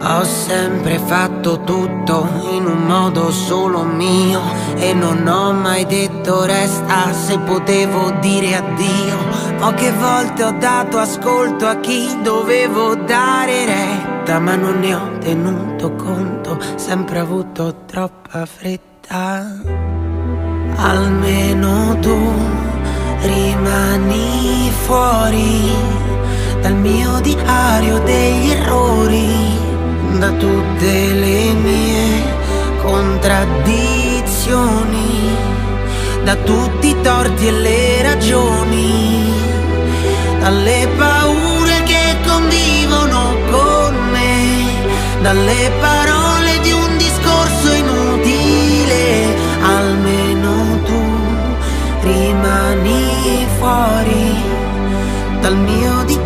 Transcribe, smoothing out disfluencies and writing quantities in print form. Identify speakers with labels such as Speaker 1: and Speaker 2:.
Speaker 1: Ho sempre fatto tutto in un modo solo mio e non ho mai detto resta se potevo dire addio. Poche volte ho dato ascolto a chi dovevo dare retta, ma non ne ho tenuto conto, sempre avuto troppa fretta. Almeno tu rimani fuori dal mio diario degli errori, da tutte le mie contraddizioni, da tutti i torti e le ragioni, dalle paure che convivono con me, dalle parole di un discorso inutile. Almeno tu rimani fuori dal mio diario